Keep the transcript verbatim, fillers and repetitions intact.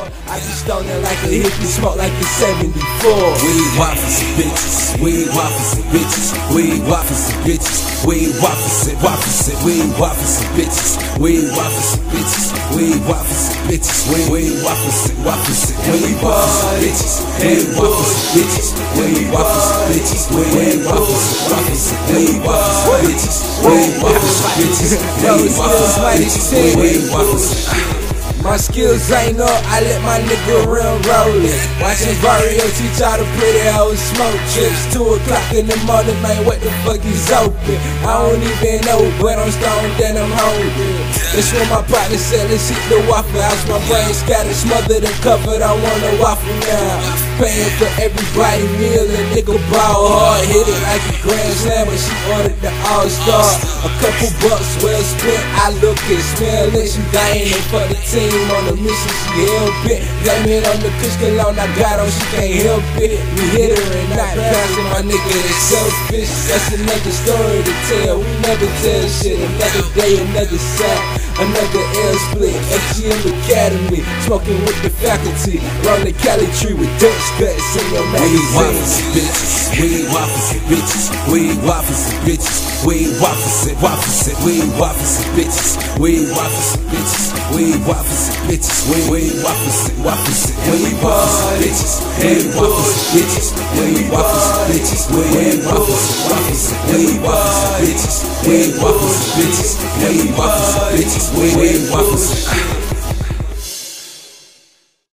I be stoning like a hippie, smoke like a seventy-four. We waffles and bitches, we waffles and bitches, we waffles and bitches, we waffles and waffles and we waffles and bitches, we waffles and bitches, we waffles and bitches, we we waffles and waffles and we waffles and bitches, we waffles and bitches, we waffles and bitches, we waffles and waffles and we waffles and bitches, we waffles and bitches, we waffles and bitches, we waffles and my skills ain't up, I let my nigga rim roll it. Watching Barrio teach all the pretty hoes smoke chips. Two o'clock in the morning, man, what the fuck is open? I don't even know, but I'm stoned and I'm hungry. That's when my partner said, let's hit the Waffle House. My brain scattered, smothered and covered, I want a waffle now. Paying for everybody meal, a nigga ball hard. Hit it like a grand slam, but she ordered the all-star. A couple bucks well spent, I look and smell it. She dying for the team. On the mission, she hell bit. Blame it on the kush cologne I got on, she can't help it. We hit her and not passing, my nigga is selfish. That's another story to tell, we never tell shit. Another day, another sack, another L split. F G M Academy, smoking with the faculty. Rolling Cali tree with Dutch cuts in your magazine. We waffles and bitches, we waffles and bitches, we waffles and waffles and we waffles and bitches, we waffles and bitches, we waffles and bitches, we we waffles and waffles and we waffles and bitches, we waffles and bitches, we waffles and bitches, we waffles and waffles and we waffles and bitches, we waffles and bitches, we waffles and bitches, we waffles and